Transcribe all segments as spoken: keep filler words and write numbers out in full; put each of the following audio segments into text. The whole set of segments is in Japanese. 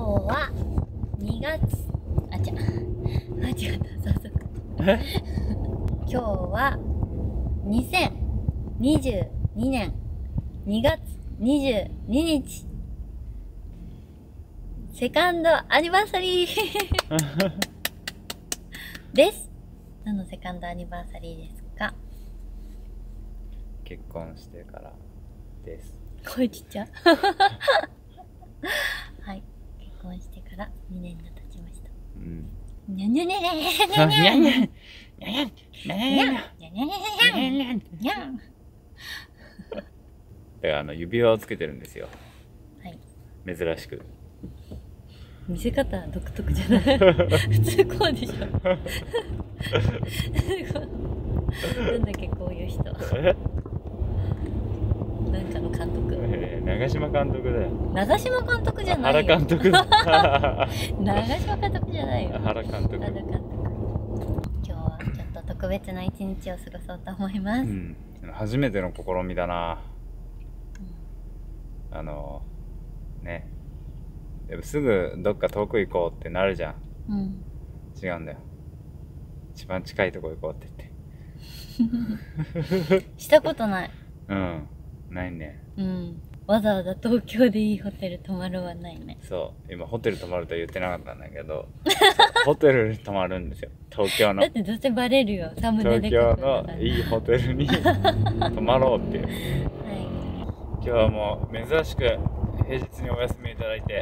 はにがつ、あ、違う、あ、違った、早速。今日はにせんにじゅうにねんにがつにじゅうににち、セカンドアニバーサリーです。何のセカンドアニバーサリーですか？ 結婚してからです。 声ちっちゃはい、結婚してからにねんが経ちました。うん。にゃにゃにゃにゃにゃにゃにゃにゃにゃにゃにゃにゃにゃにゃにゃにゃにゃ。 だからあの指輪をつけてるんですよ。 はい。珍しく。 見せ方独特じゃない普通こうでしょなんだっけこういう人なんかの監督、 えー、長嶋監督だよ。 長嶋監督じゃないよ。 原監督だ長嶋監督じゃないよ。 原監督。 原監督。今日はちょっと特別な一日を過ごそうと思います、うん、 初めての試みだな、うん、あのね、でもすぐどっか遠く行こうってなるじゃん、うん、違うんだよ。一番近いとこ行こうって言ってしたことない。 うん、ないね。 うん、わざわざ東京でいいホテル泊まるはないね。 そう、今ホテル泊まるとは言ってなかったんだけどホテルに泊まるんですよ、東京の。 だってどうせバレるよ、サムネで。 東京のいいホテルに泊まろうっていう、はい、今日はもう珍しく平日にお休みいただいて、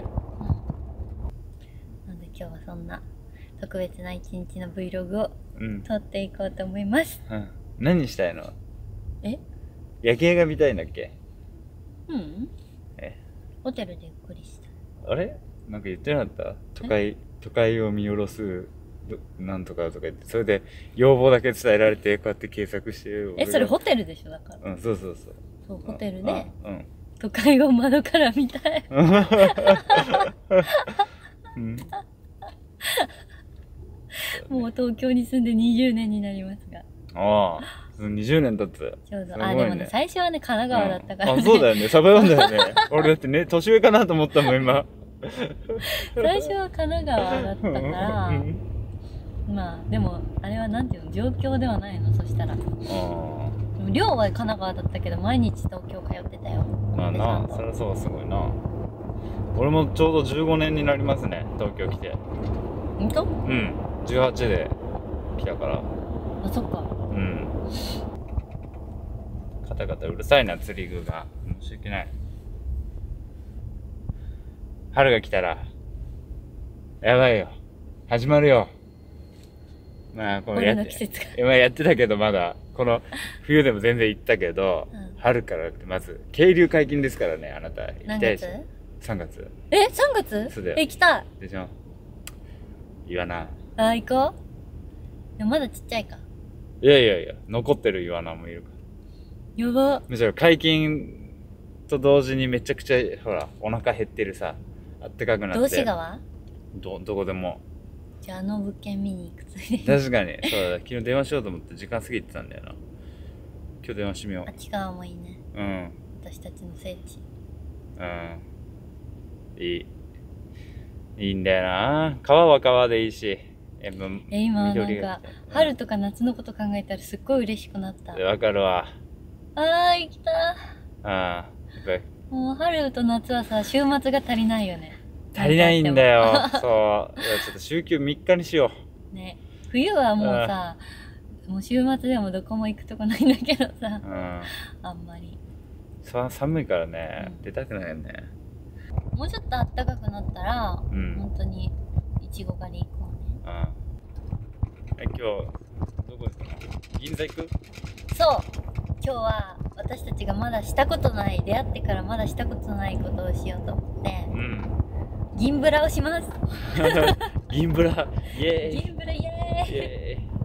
なので今日はそんな特別な一日の Vlog を撮っていこうと思います、 うんうん、何したいの？ え？ 夜景が見たいんだっけ？ うん。え？ホテルでゆっくりした。 あれ？なんか言ってなかった？都会、都会を見下ろすなんとかとか言って、それで要望だけ伝えられてこうやって検索してる。 え、それホテルでしょだから。 うん、そうそうそう。 そう、ホテルで、うん、都会を窓から見たい。うん、もう東京に住んでにじゅうねんになりますが。 ああ、にじゅうねん経つ。 ちょうど、ね、あ、でもね、最初はね、神奈川だったから、 ね、うん。あ、そうだよね、サバ読んだよね。俺だってね、年上かなと思ったもん、今。 最初は神奈川だったから、うん、まあ、でも、あれはなんていうの、状況ではないの、そしたら。ああ。寮は神奈川だったけど、毎日東京通ってたよ。 まあな、そりゃそうすごいな。俺もちょうどじゅうごねんになりますね、東京来て。 ほんと？ うん、じゅうはちで来たから。 あ、そっか。うん。 カタカタうるさいな、釣り具が。申し訳ない。春が来たら、やばいよ。始まるよ。まあ、このやって、今やってたけど、まだ、この冬でも全然行ったけど、うん、春からってまず、渓流解禁ですからね、あなた。行きたいでしょ。さんがつ。 え、さんがつ？ そうだよ。 行きたい。 でしょ。言わな。 あ、行こう。でもまだちっちゃいか。 いやいやいや、残ってるイワナもいるから。 やば。 むしろ解禁と同時にめちゃくちゃ、ほら、お腹減ってるさ、あったかくなって。 道志川？ ど、どこでも。 じゃああの物件見に行くついで。 確かに。そうだ、昨日電話しようと思って時間過ぎてたんだよな。今日電話してみよう。 あっち側もいいね。 うん。 私たちの聖地。 うん。いい。いいんだよな。川は川でいいし。 え、今なんか、春とか夏のこと考えたらすっごい嬉しくなった。 わかるわ。 あー、行きた。ああ、やっぱり。 もう春と夏はさ、週末が足りないよね。 足りないんだよ。そう。いや、ちょっと週休みっかにしよう。 ね。冬はもうさ、もう週末でもどこも行くとこないんだけどさ。うん。あんまり。 さ、寒いからね、うん、出たくないよね。 もうちょっと暖かくなったら、うん、本当にいちご狩り行こうね。 ああ。え、今日どこですか？銀座行く？ そう。今日は私たちがまだしたことない、出会ってからまだしたことないことをしようと思って、うん、銀ブラをします。 銀ブラ、イエーイ。 銀ブライエーイ。イエーイ。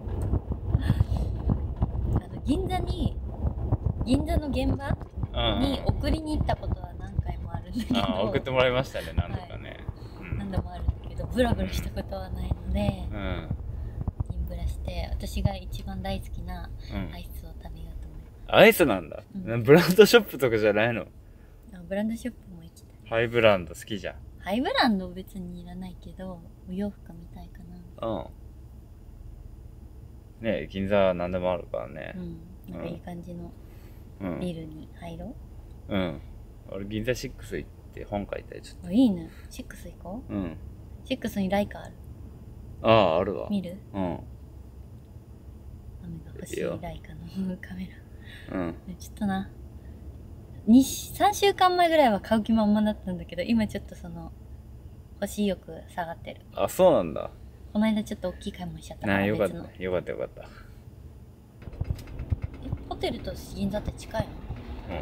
あの銀座に銀座の現場に送りに行ったことは何回もあるんだけど、 ああ、送ってもらいましたね、何度かね。 はい、うん、何度もあるんだけど、ブラブラしたことはないので、うん、銀ブラして私が一番大好きなアイスを食べようと思います。 うん、アイスなんだ、うん、ブランドショップとかじゃないの？ あ、ブランドショップも行きたい。 ハイブランド好きじゃん。 ハイブランド別にいらないけど、お洋服みたいかな。 うん。ねえ、銀座何でもあるからね。 うん。なんかいい感じのうん。 ビルに入ろう。 うん。俺銀座シックス行って本書いたりちょっあ、いいね。シックス行こと。うん。 う。シックスにライカある。 ああ、あるわ。 見る？ うん。 雨が欲しいライカのカメラ。 うん。 ちょっとな。に、さんしゅうかんまえぐらいは買う気満々だったんだけど、今ちょっとその、欲しい欲下がってる。 あ、そうなんだ。 この間ちょっと大きい買い物しちゃったから。 なあ、よかった。 別のよかったよかった。 え、ホテルと銀座って近いの？ うん。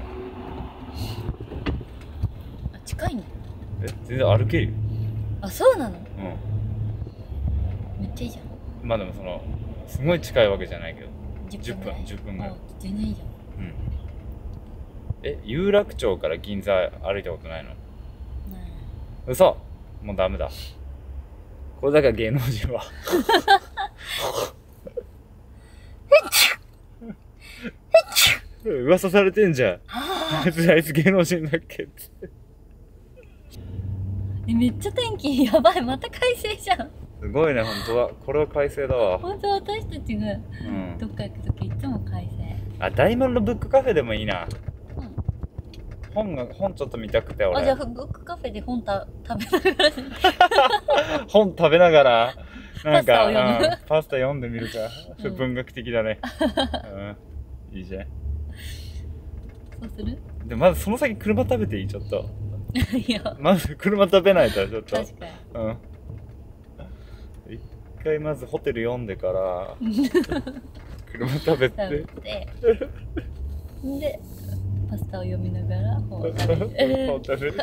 あ、近いね。 え、全然歩けるよ。 あ、そうなの？ うめっちゃいいじゃん。 ん。まあでもその、すごい近いわけじゃないけど。 じゅっぷんぐらい。 じゅっぷんぐらいあ、全然いいじゃん。 うん。え、有楽町から銀座歩いたことないの？ ね嘘。もうダメだ。これだから芸能人は。噂されてんじゃん。あいつ、あいつ芸能人だっけって。 え、めっちゃ天気やばい。また快晴じゃん。 すごいね、ほんとだ。これは快晴だわ。 ほんと私たちがうん。 どっか行くときいつも快晴。 あ、大丸のブックカフェでもいいな。 うん。 本が、本ちょっと見たくて、俺。 あ、じゃあブックカフェで本た食べながら。 本食べながら、なんか、 パスタを読むうん、パスタ読んでみるか。それうん文学的だね。うん。いいじゃん。 そうする？ で、まずその先車食べていい？ちょっと。 いや、 まず車食べないと、ちょっと。 確かに。 うん。一回まずホテル読んでから、車食べ食て。 べて、で、パスタを読みながら本を食べる。 本食べる。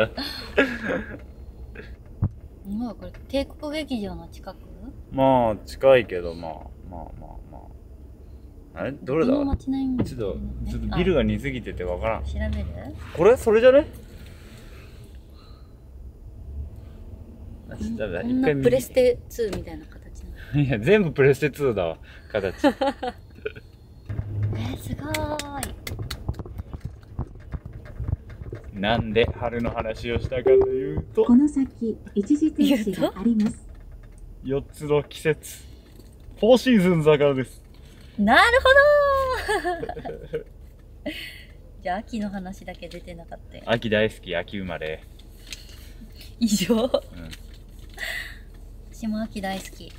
もうこれ帝国劇場の近く？ まあ、近いけど、まあ、まあまあまあ。あれどれだ？ この街並みもちょっと、ちょっとビルが似すぎててわからん。 調べる？ これそれじゃね？あ、ちょっとダメだ。 こんなプレステツーみたいな形なの。 いや、全部プレステツーだわ、形。 えー、すごーい。 なんで春の話をしたかというと、 この先一時停止があります。 よっつの季節、フォーシーズンだからです。 なるほどーじゃあ秋の話だけ出てなかったよ。 秋大好き、秋生まれ。 以上、 うん。 私も秋大好き。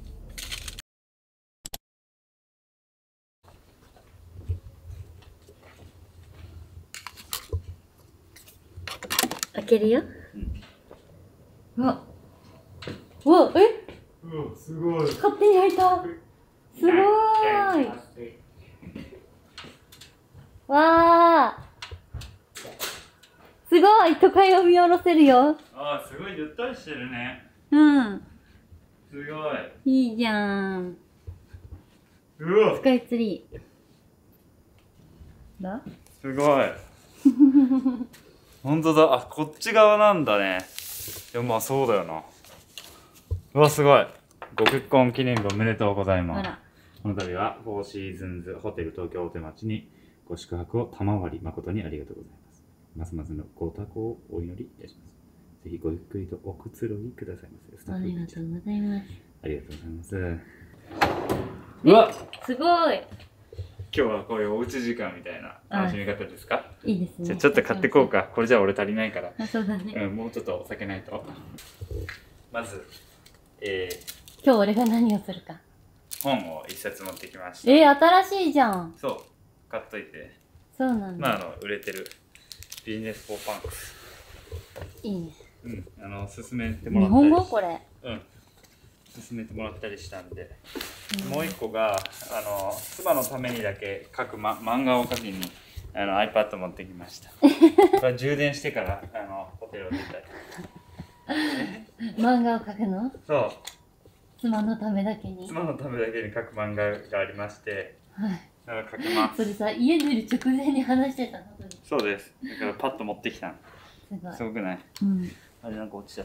開けるよ。うわ、うわ、え、 うわ、すごい。 勝手に開いた。すごーい。わー。すごい、都会を見下ろせるよ。 ああ、すごいゆったりしてるね。 うん。 すごいいじゃん。 い。うわス、カイツリー。だ？ すごい。本当だ。あ、こっち側なんだね。でもまあそうだよな。うわ、すごい。ご結婚記念日おめでとうございます。 あら。 この度はフォーシーズンズホテル東京大手町にご宿泊を賜り誠にありがとうございます。ますますのご多幸をお祈りいたします。ぜひごゆっくりとおくつろぎくださいませ。スタッフありがとうございます。 ありがとうございます。うわ、 すごい。 今日はこういうおうち時間みたいな楽しみ方ですか？ いいですね。 じゃあちょっと買ってこうか。これじゃあ俺足りないから。 あ、そうだね。 うん、もうちょっとお酒ないと。まず、えー、 今日俺が何をするか。 本を一冊持ってきました。 えー、新しいじゃん。 そう、買っといて。 そうなんだ。 まあ、あの、売れてるビジネスフォーパンクス。 いいね。 うん、あの、勧めてもら日ったり。 本語これ。 うん。勧めてもらったりしたんで。うん、もう一個が、あの、妻のためにだけ書く、ま、漫画を書きに、あの、iPad 持ってきました。これ充電してから、あの、ホテルを出たい。 漫画を描くの？ そう。 妻のためだけに。 妻のためだけに書く漫画がありまして、 はい。 だから書きます。 それさ、家出る直前に話してたの？ そうです。だからパッと持ってきたの。 すごい。 すごくない？ うん。 あれなんか落ちちゃった。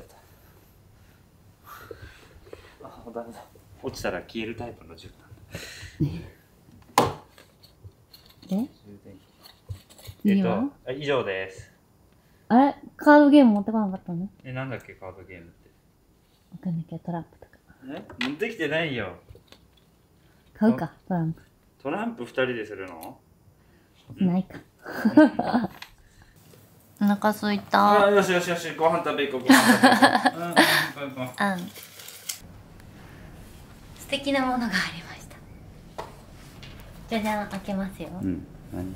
あ、ダメだ。落ちたら消えるタイプの銃なんだ。 で？ えっと、以上です。 あれカードゲーム持ってこなかったの？ え、なんだっけカードゲームって。 わかんなきゃトランプとか。 え、持ってきてないよ。 買うか、トランプ。 トランプ二人でするの？ ないか。お腹すいた。 あ、よしよしよし、ご飯食べ行こう、ご飯食べ行こう。うん、うん、うん。 素敵なものがありました。じゃじゃん、開けますよ。 うん、何？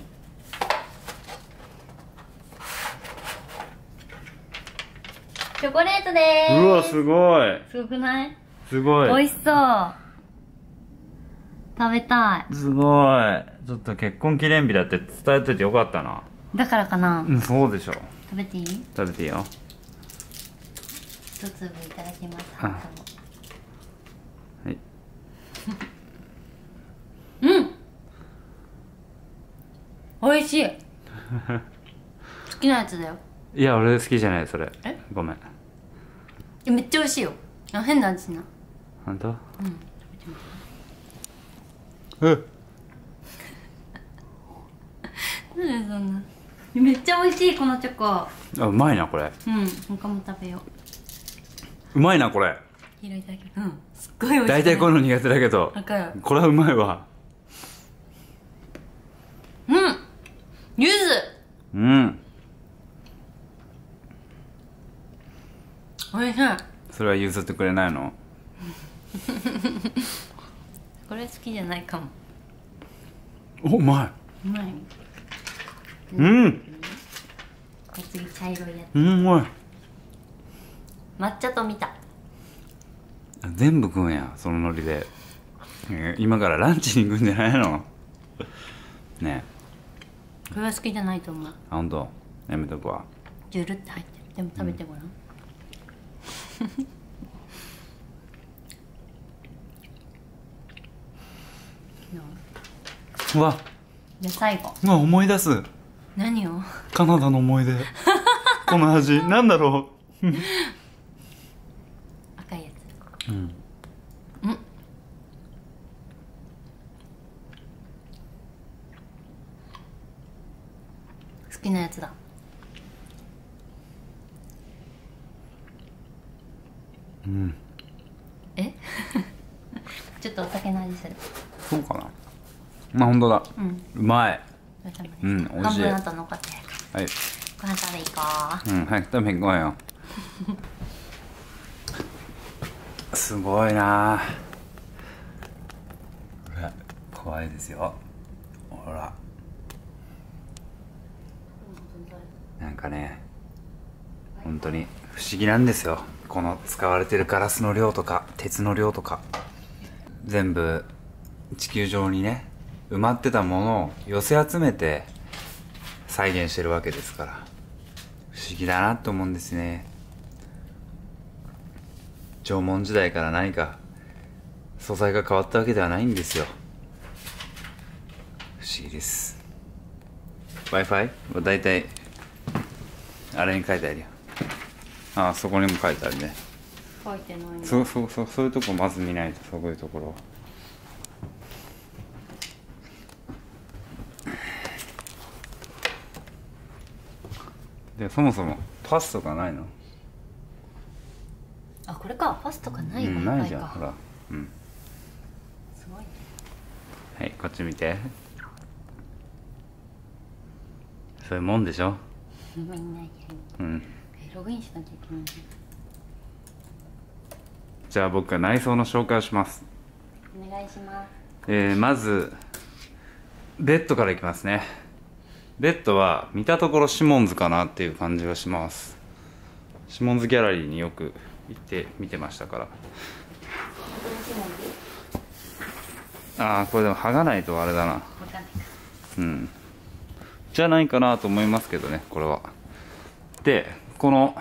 チョコレートでーす。 うわ、すごい。 すごくない？ すごい。 美味しそう。食べたい。 すごい。ちょっと結婚記念日だって伝えといてよかったな。 だからかな。 うん、そうでしょ。 食べていい？ 食べていいよ。 一粒いただきます。 あはい。うん。美味しい。好きなやつだよ。 いや、俺好きじゃない、それ。 え？ ごめん。 え、めっちゃ美味しいよ。あ、変な味な。 ほんと？ うん。 うん。 なんでそんな。めっちゃ美味しい、このチョコ。 あ、うまいな、これ。 うん、他も食べよう。 うまいな、これ。 黄色いだけど。うん。すっごい美味しい。 大体こういうの苦手だけど。 わかる。 これはうまいわ。 うん。柚子。 うん。 美味しい。 それは譲ってくれないの？ これ好きじゃないかも。 お、うまい。 うまい。 うん。 次茶色いやつ。 うん、うまい。 抹茶と見た。 全部食うんや、そのノリで。えー今からランチに行くんじゃないの？ねえ。 これは好きじゃないと思う。 あ、ほんと？やめとくわ。 ジュルって入ってる。でも食べてごらん。 うわ、 じゃあ最後。 うわ、思い出す。 何を？ カナダの思い出。この味、なんだろう。 赤いやつ。 うん。 うん。好きなやつだ。 うん。 え？ちょっとお酒の味する。 そうかな。まあ、ほんとだ。 うん。 うまい。 お疲れ様です。 うん美味しい半分あと残ってる。 はい。 ご飯食べ行こうん、早く食べに行こうよ。すごいなあ。うわ、怖いですよ。ほら。なんかね、本当に不思議なんですよ。この使われてるガラスの量とか鉄の量とか全部地球上にね埋まってたものを寄せ集めて再現してるわけですから、不思議だなと思うんですね。縄文時代から何か素材が変わったわけではないんですよ。不思議です。 Wi-Fi はだいたいあれに書いてあるよ。ああ、そこにも書いてあるね。 う。書いてないの。 そうそうそう、そういうとこまず見ないと。そういうところで、そもそもパスとかないの？ あ、これか。パスとかないよ。 うん、ないじゃん、 かほら。うん。 すごいね。 はい、こっち見て。そういうもんでしょ。 みんなやる。 うん。 え、ログインしなきゃいけない。 じゃあ僕が内装の紹介をします。 お願いします。 えー、まずベッドからいきますね。ベッドは見たところシモンズかなっていう感じがします。シモンズギャラリーによく行って見てましたから。ああ、これでも剥がないとあれだな。うん。じゃないかなと思いますけどね、これは。で、この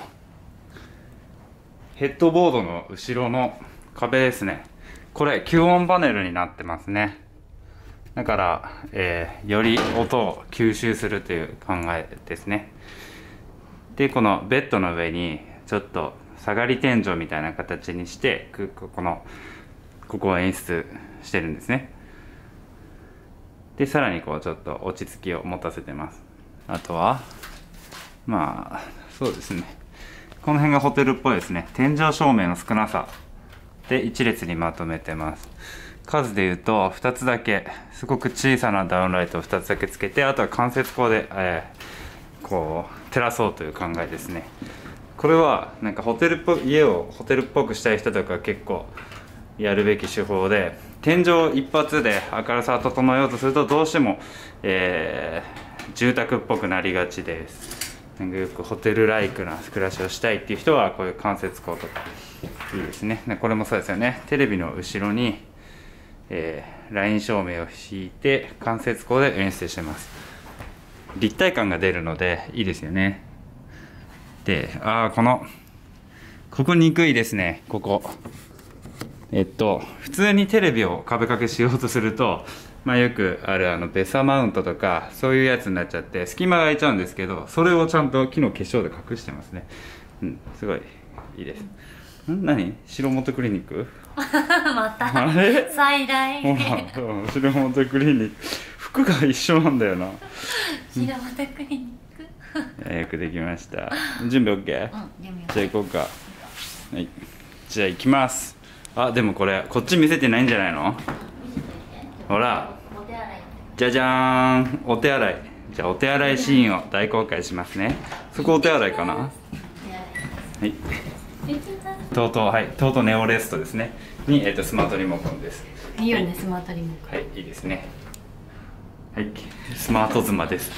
ヘッドボードの後ろの壁ですね。これ吸音パネルになってますね。だから、えー、より音を吸収するという考えですね。で、このベッドの上にちょっと下がり天井みたいな形にして、このここを演出してるんですね。で、さらにこうちょっと落ち着きを持たせてます。あとはまあそうですね。この辺がホテルっぽいですね。天井照明の少なさで一列にまとめてます。数で言うとふたつだけ、すごく小さなダウンライトをふたつだけつけて、あとは間接光で、えー、こう照らそうという考えですね。これはなんかホテルっぽい、家をホテルっぽくしたい人とか結構やるべき手法で、天井一発で明るさを整えようとするとどうしても、えー、住宅っぽくなりがちです。なんかよくホテルライクな暮らしをしたいっていう人はこういう間接光とかいいですね。これもそうですよね。テレビの後ろに、えー、ライン照明を引いて間接光で演出してます。立体感が出るのでいいですよね。で、ああこのここ憎いですね。ここえっと普通にテレビを壁掛けしようとすると、まあよくあるあのベサマウントとかそういうやつになっちゃって隙間が空いちゃうんですけど、それをちゃんと木の化粧で隠してますね。うん、すごいいいです。ん何？白本クリニック？ またあれ？ 再来。 ほら、白本クリニック。服が一緒なんだよな。 白本クリニック。 よくできました。準備 OK？ うん、 準備 OK。 じゃあ行こうか。はい。じゃあ行きます。あ、でもこれこっち見せてないんじゃないの？ほら。じゃじゃーん。お手洗い。じゃあお手洗いシーンを大公開しますね。そこお手洗いかな？はい。とうとう、はい、とうとうネオレストですね。に、えっと、スマートリモコンです。 いいよね、スマートリモコン。 はい、いいですね。はい、スマート妻です。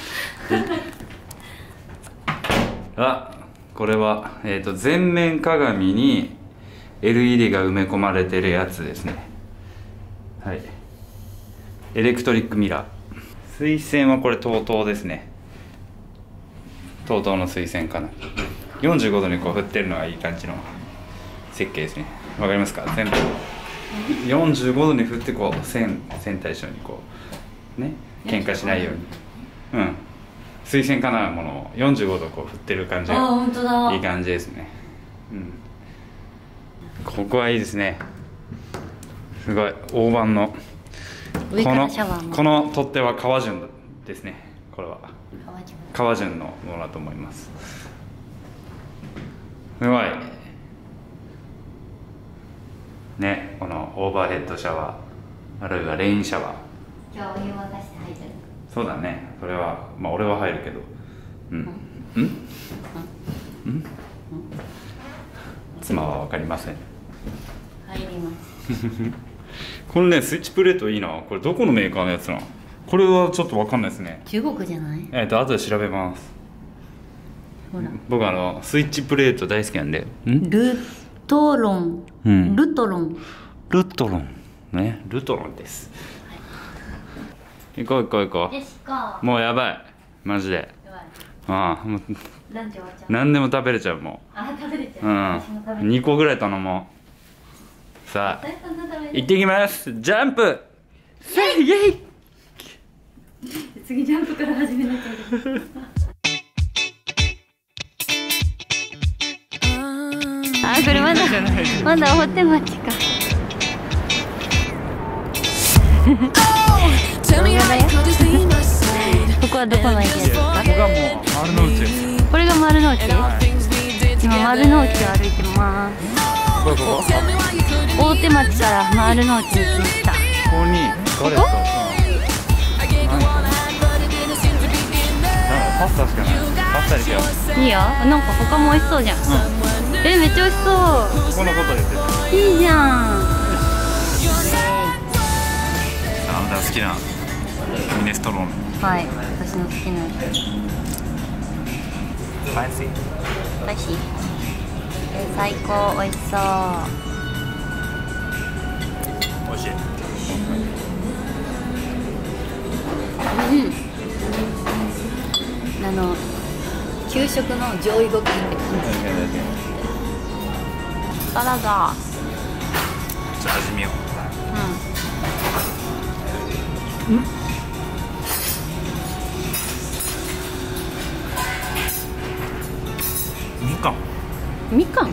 あ、これは、えっと、全面鏡に エルイーディー が埋め込まれてるやつですね。はい。エレクトリックミラー。水栓はこれ トートー ですね。トートー の水栓かな。よんじゅうごどにこう振ってるのがいい感じの設計ですね。わかりますか？全部よんじゅうごどに振ってこう線線対称にこうね、喧嘩しないように、うん、水栓かなものをよんじゅうごどこう振ってる感じがいい感じですね。うん、ここはいいですね。すごい大判の上からシャワーもこのこの取っ手は革順ですね。これは革順のものだと思います。すごいね、このオーバーヘッドシャワー、あるいはレインシャワー。 今日お湯沸かして入ってる。 そうだね、それはまあ俺は入るけど、うん、うん、うん、うん、妻は分かりません。 入ります。 このねスイッチプレートいいな。これどこのメーカーのやつなの？これはちょっと分かんないですね。 中国じゃない？ えっと後で調べます。 ほら、 僕あのスイッチプレート大好きなんで。ん？ ルトロン、うん、ルトロンルトロンね、ルトロンです。行こう行こう行こう。もうやばいマジで。ああ、もうランチ終わっちゃう。 何でも食べれちゃうもう。 あ、食べれちゃう。 うん、にこぐらい頼もう。さあ行ってきます。ジャンプせいイエイ。 次ジャンプから始めなきゃいけない。あ、これまだまだホテ町か。ここはどこの駅ですか？ ここがもう丸の内です。 これが丸の内？今丸の内を歩いてます。 ここここ大手町から丸の内に来ました。 ここにガレット。パスタしかない。パスタにしよう。 いいよ。なんか他も美味しそうじゃん。うん、え、めっちゃ美味しそう。 このことですよ。 いいじゃん。 あなた好きなミネストローネ。 はい、私の好きなやつ。 スパイシー。 スパイシー。え、最高、美味しそう。 美味しい。 うん。あの給食の上位互換って感じ。サラダ。じゃあ味見よう。 うん。ん？ みかん。 みかん。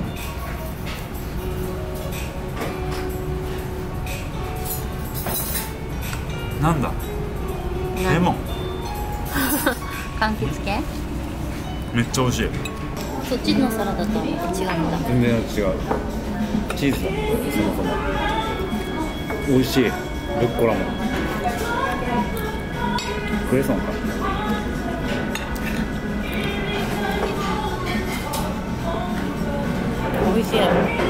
なんだ。レモン。 柑橘系？ めっちゃ美味しい。 そっちのサラダとは違うんだ。 全然違う。チーズだ、そもそも。美味しい。ルッコラも。クレソンか。 美味しい。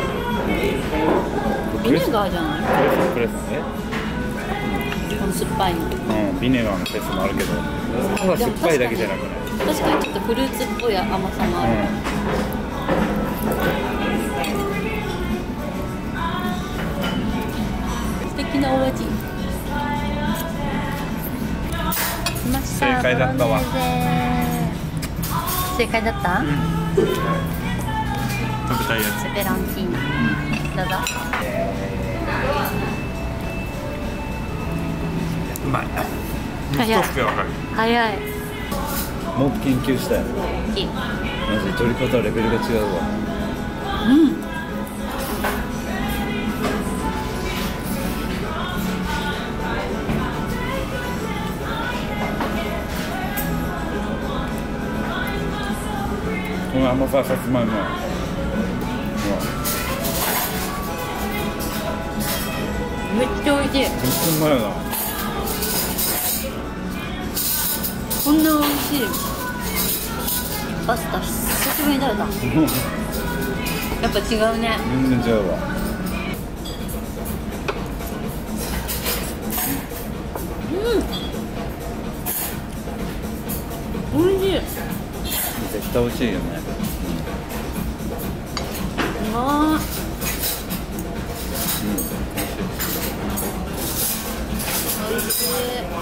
ビネガーじゃない？ クレソン、クレソンね。 この酸っぱいの。 うん、ビネガーのペースもあるけど、ただ酸っぱいだけじゃなくない？ 確かにちょっとフルーツっぽい甘さもある。うん、素敵なお味。 正解だったわ。 正解だった？うん、 食べたいやつ。 ペペロンチーノ。どうぞ。 うまい。 早い。早い。 もっと研究したよ。マジ取り方レベルが違うわ。 うん。 この甘さ、さつまいも。 めっちゃ美味しい。 めっちゃうまいな。 こんな美味しいパスタ久しぶりに食べた。やっぱ違うね。 全然違うわ。 うん、美味しい。 絶対美味しいよね。 うまー。美味しい。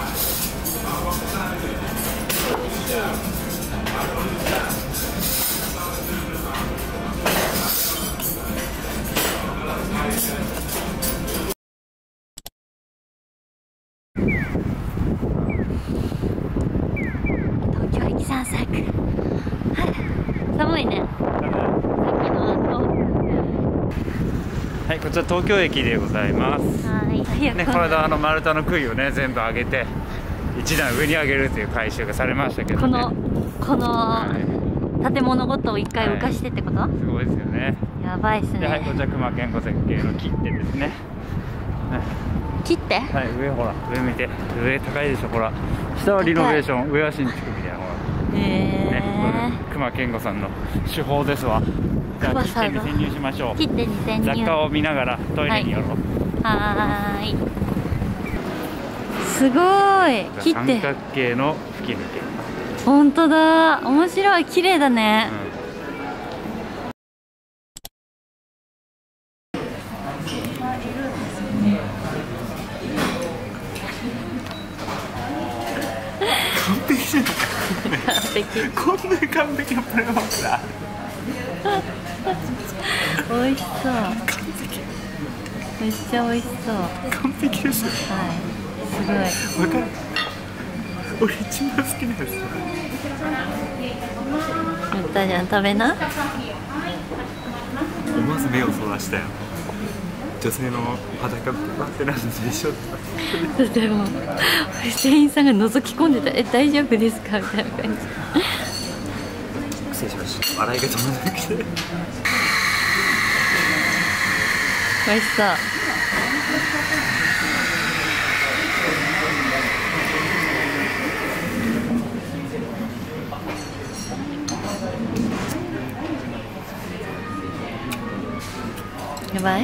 東京駅散策。寒いね。 はい、こちら東京駅でございます。 はい。 ね、この間あの丸太の杭をね全部上げて一段上に上げるという改修がされましたけど、ね、 このこの建物ごとを一回浮かしてってこと？はい、 すごいですよね。 やばいっすね。 で、はい、こちら熊健吾絶景の切手ですね。 切って？ はい、上ほら上見て、上高いでしょ。ほら下はリノベーション、上は新築みたいな。ほらへえ、 ね、熊健吾さんの手法ですわ。じゃあ切手に潜入しましょう。 切手に潜入。 雑貨を見ながらトイレに寄ろう。 はい、はーい。すごい。切手。 三角形の吹き抜け。 本当だ。面白い。綺麗だね。 完璧じゃない。 完璧。 こんなに完璧なプレーバックだ。 美味しそう。めっちゃ美味しそう。 完璧ですよ。 はい。すごい。 わかる。俺一番好きなやつ。 言ったじゃん、食べな。 思わず目をそらしたよ。女性の裸って待ってなんでしょ。 でも店員さんが覗き込んでた。え、大丈夫ですかみたいな感じ。 失礼しました。笑いが止まらなくて。 美味しそう。やばい。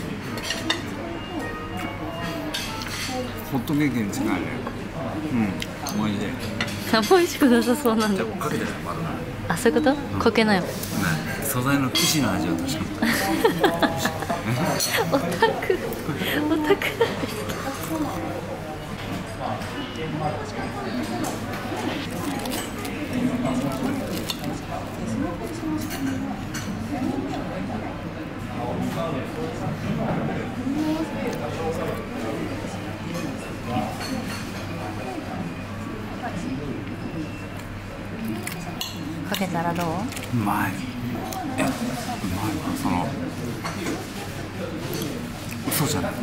ホットケーキに近いね。うん、美味しい。 あんま美味しくなさそうなんだ。 かけてないまだ。 あ、そういうこと？かけなよ。 素材の生地の味を確かめた。 オタク、オタクなんですか。かけたらどう？ うまい。え、うまいわ。その嘘じゃない。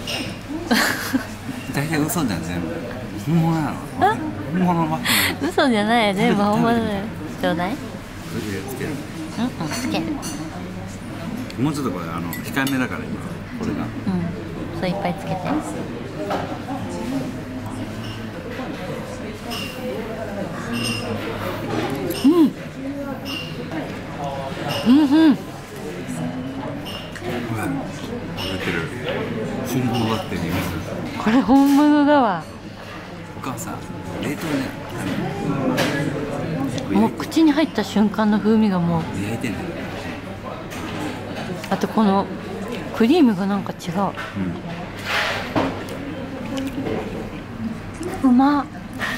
大体嘘じゃん全部。本物なの。本物ばっかり。 嘘じゃないよ、全部本物だよ。ちょうだい。 つける。 うん、つける。 もうちょっとこれあの控えめだから今これが。 うん、そういっぱいつけて。うん。うんうん。 ほら、出てる。本物だって見ます。 これ本物だわ。 お母さん、冷凍ね。 もう口に入った瞬間の風味がもう。 焼いてんだよ。 あとこのクリームがなんか違う。うん、うまっ。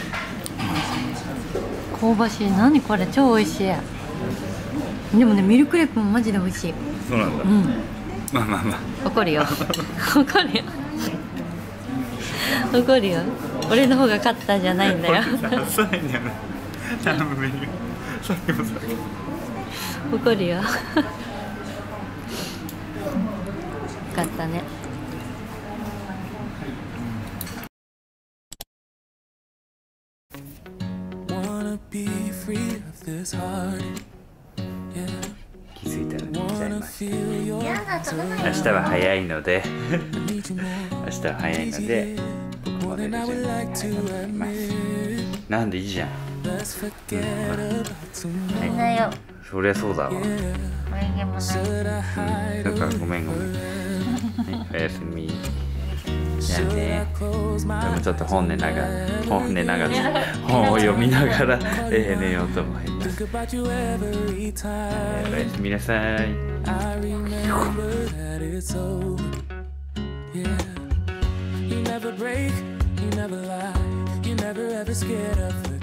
香ばしい。何これ、超美味しい。でもね、ミルクレープもマジで美味しい。 そうなんだ。 うん。 まあまあまあ。 怒るよ。怒るよ。怒るよ。俺の方が勝ったじゃないんだよ。 そうなんだよね。頼むメニュー。さっきもさ。 怒るよ。勝ったね。 気づいたら寝ちゃいました。明明日は早いので明日は早いので僕も寝る準備に入ろうと思います。なんでいいじゃん。 寝なよ。 そりゃそうだわ。 眉毛もない。 だからごめんごめん。はい、おやすみ。じゃあね。でもちょっと本寝ながら本寝ながら本を読みながら、えー、寝ようと思います。えー、おやすみなさい。You never break, you never lie, you never ever scared of